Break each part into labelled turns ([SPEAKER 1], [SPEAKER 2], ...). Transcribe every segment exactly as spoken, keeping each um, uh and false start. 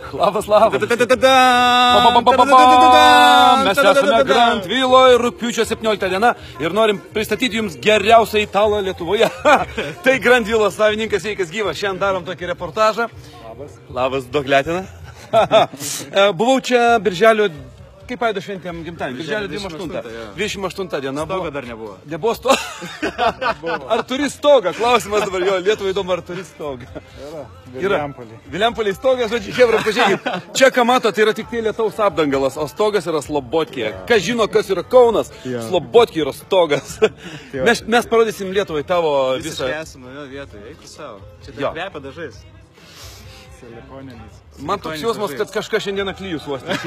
[SPEAKER 1] Labas, labas. Mes esame Grand Viloje, rugpjūčio septynioliktą diena ir norim pristatyti jums geriausią italą Lietuvoje. Tai Grand Vilos savininkas, sveikas gyvas. Šiandien darom tokį reportažą. Labas. Labas, Dogletina. Buvau čia birželio, kaip aido šventėm gimtadienį, birželio dvidešimt aštuntą diena.
[SPEAKER 2] Stogo dar nebuvo.
[SPEAKER 1] Nebuvo stogo? Ar turi stogą? Klausimas dabar jo, Lietuvai įdomu, ar turi stogą.
[SPEAKER 2] Yra. Viliampoliai.
[SPEAKER 1] Viliampoliai stogas, žodžiu, Hebra, pažiūrėkit. Čia, ką mato, tai yra tik tai lietaus apdangalas, o stogas yra Slobotkė. Kas žino, kas yra Kaunas? Slobotkė yra stogas. Mes, mes parodysim Lietuvai tavo visą...
[SPEAKER 2] Visiškai esame jo vietoje, eik tu savo. Čia dar kvepia dažais.
[SPEAKER 1] Man toks jausmas, kad kažką šiandieną klyjus uostys.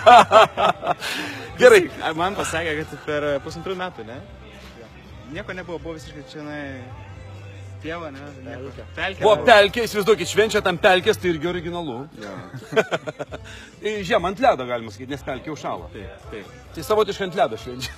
[SPEAKER 1] Gerai.
[SPEAKER 2] Man pasakė, kad per pusantrų metų, ne? Nieko nebuvo, buvo visiškai čia, na, pieva, ne? Pelkė.
[SPEAKER 1] Buvo pelkė, įsivaizduokit, švenčia tam pelkės, tai irgi originalu. Žiemą ant ledo, galima sakyti, nes pelkė užšalo.
[SPEAKER 2] Taip, taip.
[SPEAKER 1] Tai savotiškai ant ledo švenčia.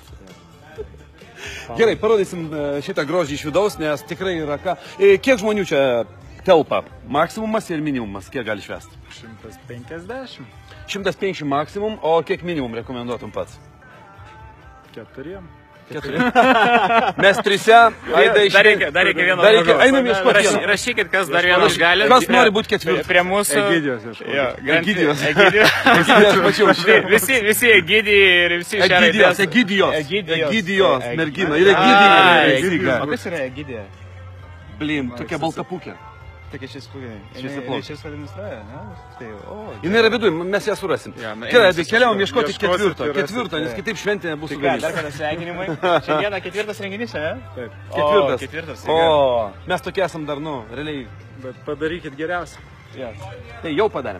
[SPEAKER 1] Gerai, parodysim šitą grožį iš vidaus, nes tikrai yra ką. Kiek žmonių čia telpa? Maksimumas ir minimumas, kiek gali švęsti?
[SPEAKER 2] šimtas penkiasdešimt.
[SPEAKER 1] šimtas penkiasdešimt maksimum, o kiek minimum rekomenduotum pats?
[SPEAKER 2] Keturiem.
[SPEAKER 1] Keturiem. Mes trise.
[SPEAKER 2] Dar reikia, dar reikia vieno.
[SPEAKER 1] Dar reikia, einam ieškoti vieno.
[SPEAKER 2] Rašykit, kas dar vienas gali.
[SPEAKER 1] Kas nori būti ketvirtas?
[SPEAKER 2] Prie mūsų.
[SPEAKER 3] Egidijos ieškoti.
[SPEAKER 1] Egidijos.
[SPEAKER 2] Egidijos. Visi, visi Egidijai ir visi
[SPEAKER 1] Egidijos. Egidijos. Egidijos. Mergina. Ir Egidija.
[SPEAKER 2] O kas yra Egidija?
[SPEAKER 1] Blin, tokia baltapukė.
[SPEAKER 2] Tokia šis pūgė.
[SPEAKER 1] Šis plaukia.
[SPEAKER 2] Šis administruoja, ne? Tai, o.
[SPEAKER 1] Jis yra viduje, mes ją surasim. Gerai, keliavom ieškoti ketvirto. Ketvirto, nes kitaip šventė nebus sugadinta.
[SPEAKER 2] Dar kada sveikinimai. Šiandieną ketvirtas renginys, ne?
[SPEAKER 1] Taip. Ketvirtas.
[SPEAKER 2] Ketvirtas.
[SPEAKER 1] O, mes tokie esam dar, nu, realiai.
[SPEAKER 3] Bet padarykit geriausią.
[SPEAKER 1] Tai jau padarėm.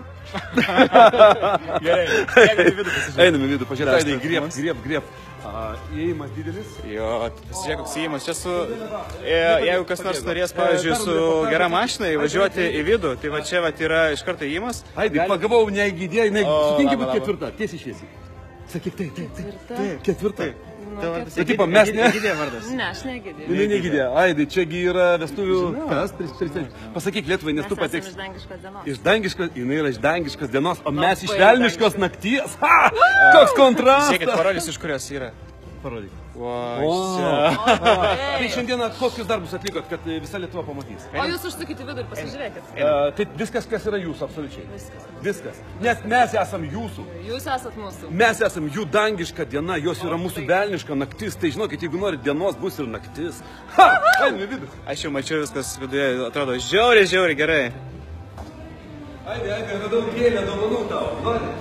[SPEAKER 2] Gerai. Einame į vidų pasižiūrėti.
[SPEAKER 1] Einame į vidų pasižiūrėti. Grieb, grieb, grieb. Įėjimas didelis.
[SPEAKER 2] Jo, pasižiūrėk, koks įėjimas. Čia su, jeigu kas nors norės, pavyzdžiui, su gera mašina įvažiuoti į vidų, tai va čia va yra iš karto įėjimas.
[SPEAKER 1] Aidai, pagavau ne Egidija, sutinki būti ketvirta, tiesiai šviesiai. Sakyk, taip, taip, taip, ketvirta. Tai tipo, mes ne...
[SPEAKER 2] Egidija vardas.
[SPEAKER 4] Ne, aš ne Egidija.
[SPEAKER 1] Ne, ne Egidija. Aidai, čiagi yra vestuvių... Kas? Pasakyk Lietuvai, nes tu pateiks...
[SPEAKER 4] Mes esame iš dangiškos dienos.
[SPEAKER 1] Iš dangiškos, jinai yra iš dangiškos dienos, o mes iš velniškos nakties. Ha! Koks kontrastas!
[SPEAKER 2] Siekit, parodys, iš kurios yra.
[SPEAKER 1] Parodyk.
[SPEAKER 2] Wow.
[SPEAKER 1] Tai šiandieną kokius darbus atlikot, kad visa Lietuva pamatys?
[SPEAKER 4] O jūs užsukit į vidų ir pasižiūrėkit.
[SPEAKER 1] Tai viskas, kas yra jūsų, absoliučiai.
[SPEAKER 4] Viskas.
[SPEAKER 1] Viskas. Nes mes esam jūsų.
[SPEAKER 4] Jūs esat mūsų.
[SPEAKER 1] Mes esam jų dangiška diena, jos yra mūsų velniška naktis. Tai žinokit, jeigu norit dienos, bus ir naktis. Ha! Einam į vidų.
[SPEAKER 2] Aš jau mačiau viskas viduje, atrodo žiauriai, žiauriai gerai.
[SPEAKER 1] Aidai, aidai, radau gėlę, dovanų tau. Nori?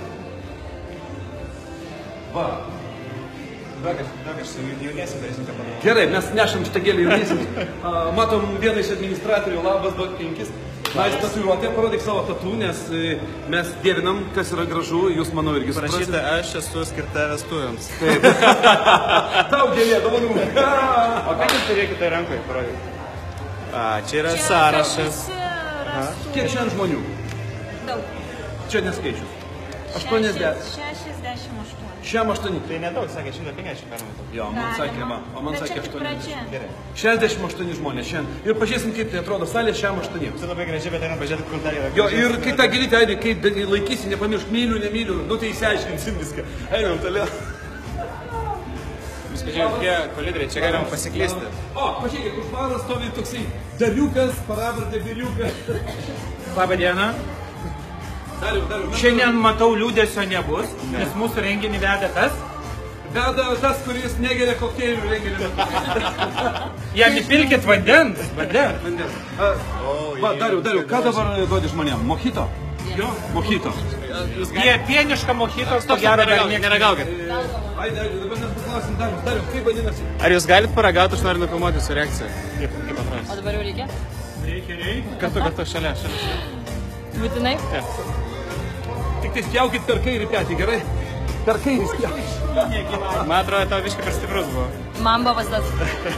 [SPEAKER 1] Va.
[SPEAKER 2] Dagas, dagas, jauniesiam darysim ką padaryti.
[SPEAKER 1] Gerai, mes nešam šitą gėlę jauniesiam. Matom vieną iš administratorių, labas, duok penkis. Na, iš tatuiruotę, parodyk savo tatu, nes mes dievinam, kas yra gražu, jūs, manau, irgi suprasite.
[SPEAKER 2] Parašyta, aš esu skirta vestuvėms.
[SPEAKER 1] Taip. Tau gėlė, dovanų.
[SPEAKER 2] O ką jūs turėkite rankoje, parodyk? A, čia yra sąrašas.
[SPEAKER 1] Kiek šiandien žmonių?
[SPEAKER 4] Daug.
[SPEAKER 1] Čia neskaičius. aštuoniasdešimt.
[SPEAKER 4] šešiasdešimt aštuoni.
[SPEAKER 1] Šiam aštuoni.
[SPEAKER 2] Tai nedaug, sakė, šimtą penkiasdešimt permatų.
[SPEAKER 1] Jo, man sakė, man, o man sakė aštuoniasdešimt.
[SPEAKER 2] Gerai.
[SPEAKER 1] šešiasdešimt aštuoni žmonės šiandien. Ir pažiūrėsim, kaip tai atrodo salė šiam aštuoni.
[SPEAKER 2] Tai labai gražiai, bet einam pažiūrėti, kur dar yra.
[SPEAKER 1] Jo, ir kai tą gėlytę, Aidai, kaip laikysi, nepamiršk, myliu, nemyliu, nu tai įsiaiškinsim viską. Einam toliau.
[SPEAKER 2] Viską žiūrėjau, kokie kolidriai, čia galima pasiklysti.
[SPEAKER 1] O, pažiūrėkit, už baro stovi toksai Dariukas, paravardė Biriukas.
[SPEAKER 3] Labą dieną.
[SPEAKER 1] Dariu, Dariu.
[SPEAKER 3] Šiandien matau liūdėsio nebus, nes mūsų renginį veda tas.
[SPEAKER 1] Veda tas, kuris negeria kokteilių renginį.
[SPEAKER 3] Jam įpilkit vandens. Vandens.
[SPEAKER 1] Vandens. Va, Dariu, Dariu, ką dabar duodi žmonėm? Mojito?
[SPEAKER 3] Jo.
[SPEAKER 1] Mojito.
[SPEAKER 3] Jie pienišką mojito, to gero dar nieks
[SPEAKER 2] neragaukit.
[SPEAKER 1] Ai, Dariu, dabar mes paklausim Dariu. Dariu, kaip vadinasi?
[SPEAKER 2] Ar jūs galit paragauti, aš noriu nufilmuoti su reakcija? Kaip, kaip
[SPEAKER 4] O
[SPEAKER 2] atrodys?
[SPEAKER 4] dabar jau reikia?
[SPEAKER 3] reikia, reikia.
[SPEAKER 2] Kartu, kartu, šalia, šalia.
[SPEAKER 4] Būtinai?
[SPEAKER 1] Tik tai spjaukit per kairį petį, gerai? Per kairį spjaukit.
[SPEAKER 2] Man atrodo, tavo viškai per stiprus buvo.
[SPEAKER 4] Man buvo pastas.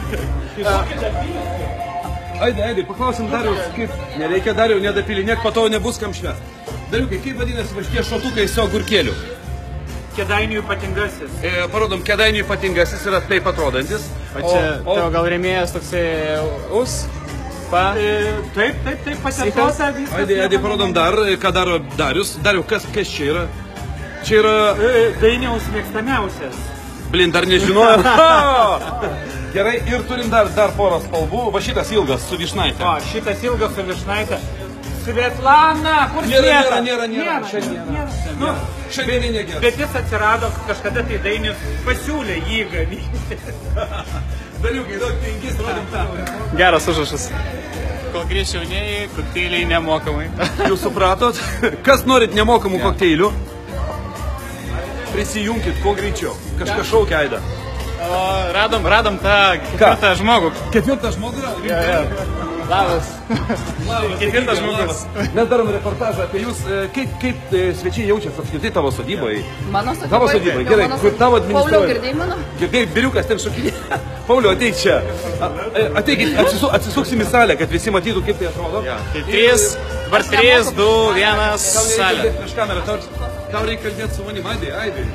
[SPEAKER 1] Aidai, Aidai, paklausim Dariaus, kaip... Nereikia Dariau, nedapilinėk, po to nebus kam švęst. Dariukai, kaip vadinasi va šitie šotukai su agurkėliu?
[SPEAKER 3] Kėdainių ypatingasis.
[SPEAKER 1] E, parodom, Kėdainių ypatingasis yra taip atrodantis.
[SPEAKER 2] O čia, o, tavo gal rėmėjas toksai us? Pa.
[SPEAKER 3] Taip, taip, taip, pasiklausę viską.
[SPEAKER 1] Aidai, Aidai, parodom dar, ką daro Darius. Dariu, kas, kas čia yra? Čia yra...
[SPEAKER 3] Dainiaus mėgstamiausias.
[SPEAKER 1] Blin, dar nežinojau. Gerai, ir turim dar, dar porą spalvų. Va šitas ilgas su vyšnaitė.
[SPEAKER 3] O, šitas ilgas su vyšnaitė. Svetlana, kur
[SPEAKER 1] Nėra,
[SPEAKER 3] Sveta?
[SPEAKER 1] nėra, nėra, nėra. Šiandien nėra. Nu, šiandien negės.
[SPEAKER 3] Bet jis atsirado, kažkada tai Dainius pasiūlė jį gaminti.
[SPEAKER 1] Dariukai, daug penkis rodėm tą.
[SPEAKER 2] Geras užrašas. Kol grįš jaunieji, kokteiliai nemokamai.
[SPEAKER 1] Jūs supratot? Kas norit nemokamų kokteilių? Prisijunkit kuo greičiau. Kažkas šaukia Aidą.
[SPEAKER 2] O, radom, radom tą ketvirtą žmogų.
[SPEAKER 1] Ketvirtą žmogų yra?
[SPEAKER 2] Ja, ja. Labas. Ketvirtas žmogus.
[SPEAKER 1] Mes darom reportažą apie jūs. Kaip, kaip svečiai jaučiasi apskritai tavo sodybai?
[SPEAKER 4] Mano sodybai.
[SPEAKER 1] Tavo sodybai, gerai. Kur tavo administruoja?
[SPEAKER 4] Pauliau, girdėjai mano?
[SPEAKER 1] Girdėjai, biriukas ten šokinė. Pauliau, ateik čia. Ateikit, atsisu, atsisuksim į salę, kad visi matytų, kaip tai atrodo.
[SPEAKER 2] Ja. Tai trys, dabar trys, du, vienas, salė.
[SPEAKER 1] Prieš kamerą, tau, tau reikia kalbėti su manim, Aidai, Aidai.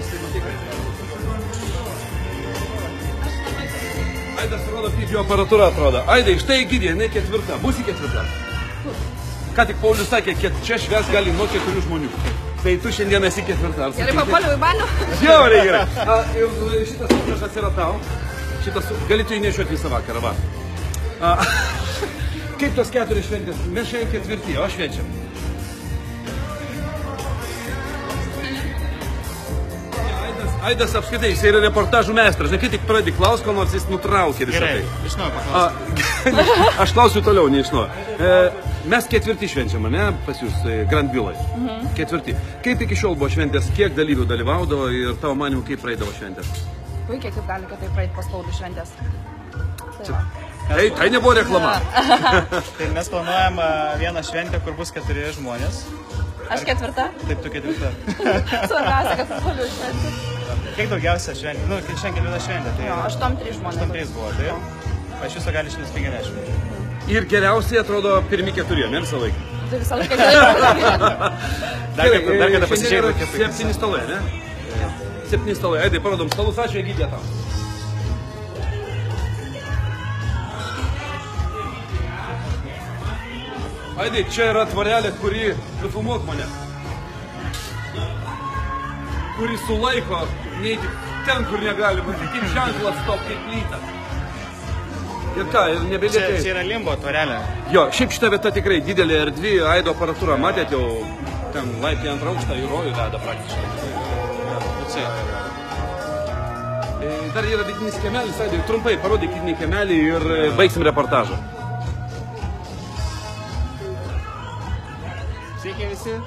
[SPEAKER 1] Aidas rodo, kaip jo aparatūra atrodo. Aidai, štai gydė, jinai ketvirta. Būsi ketvirta. Ką tik Paulius sakė, kad čia švęs gali nuo keturių žmonių. Tai tu šiandien esi ketvirta.
[SPEAKER 4] Gerai, papuoliau į balių.
[SPEAKER 1] Žiauriai gerai. A, ir šitas užrašas yra tau. Šitas, gali tu įnešiuoti visą vakarą, va. A, kaip tos keturios šventės? Mes šiandien ketvirti, o švenčiam. Aidas apskritai, jis yra reportažų meistras. Kai tik pradedi klaus, ko nors jis nutraukė visą
[SPEAKER 2] Gerai,
[SPEAKER 1] tai.
[SPEAKER 2] iš naujo paklausiu.
[SPEAKER 1] Aš klausiu toliau, ne iš naujo. E, mes ketvirti švenčiam, ne, pas jūs e, Grand Villai. Mhm. Ketvirti. Kaip iki šiol buvo šventės, kiek dalyvių dalyvaudavo ir tavo manimu, kaip praeidavo šventės?
[SPEAKER 4] Puikiai, kaip gali, kad tai praeit pas Paulių šventės. Tai va.
[SPEAKER 1] Tai, tai nebuvo reklama.
[SPEAKER 2] Tai mes planuojam vieną šventę, kur bus keturi žmonės.
[SPEAKER 4] Aš ketvirta.
[SPEAKER 2] Taip, tu ketvirta.
[SPEAKER 4] Svarbiausia, kad Paulių šventės.
[SPEAKER 2] Kiek daugiausia šventė? Nu, šiandien ketvirta šventė. Tai
[SPEAKER 4] Jo, aštuom trys žmonės.
[SPEAKER 2] aštuom trys buvo, tai iš viso gali šimtas penkiasdešimt.
[SPEAKER 1] Ir geriausiai atrodo pirmi keturi, ne visą laiką.
[SPEAKER 4] Tai visą laiką gerai.
[SPEAKER 2] Dar kartą, dar kartą pasižiūrėjau,
[SPEAKER 1] šiandien yra septyni stalai, ne? Septyni stalai. Aidai, parodom stalus, ačiū, Egidė tau. Aidai, čia yra tvarelė, kuri, nufilmuok mane, kuri sulaiko, neiti ten, kur negalima, kaip ženklas stop, kaip plyta. Ir ką, ir nebelieka.
[SPEAKER 2] Čia, čia yra limbo tvarelė.
[SPEAKER 1] Jo, šiaip šita vieta tikrai didelė erdvi, Aido aparatūra, matėt jau, ten laiptai antrą aukštą į rojų veda praktiškai.
[SPEAKER 2] Čia.
[SPEAKER 1] E, dar yra vidinis kiemelis, Aidai, trumpai parodyk vidinį kiemelį ir e, baigsim reportažą.
[SPEAKER 2] Sveiki visi.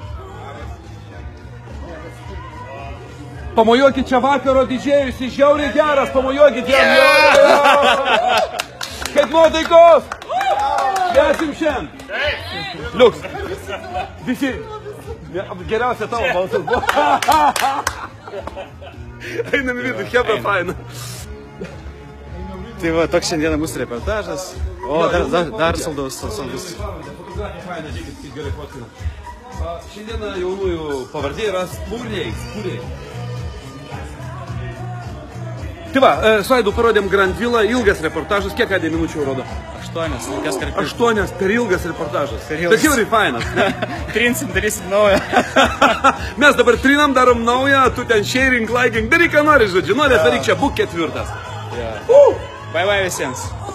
[SPEAKER 1] Pamojuokit čia vakaro didžėjus, jis žiauriai geras, pamojuokit jam. Yeah! Kaip nuotaikos? Švęsim šiandien. Liuks. Visi. Geriausia tavo balsas buvo. Einam į vidų, hebra faina.
[SPEAKER 2] Tai va, toks šiandieną mūsų reportažas. O, dar, dar, dar saldus, saldus.
[SPEAKER 1] Faina, žiūrėkit, kaip gerai fotkina. Šiandieną jaunųjų pavardė yra Spūriai. Spūriai. Tai va, su Aidu parodėm Grand Villą, ilgas reportažas, kiek Aidai minučių rodo?
[SPEAKER 2] Aštuonias, ilgas karpis.
[SPEAKER 1] Aštuonias, per ilgas reportažas.
[SPEAKER 2] Per ilgas.
[SPEAKER 1] Bet jau ir fainas.
[SPEAKER 2] Trinsim, darysim naują.
[SPEAKER 1] Mes dabar trinam, darom naują, tu ten sharing, liking, daryk ką nori, žodžiu, nori, daryk čia, būk ketvirtas.
[SPEAKER 2] Yeah. Bye bye visiems.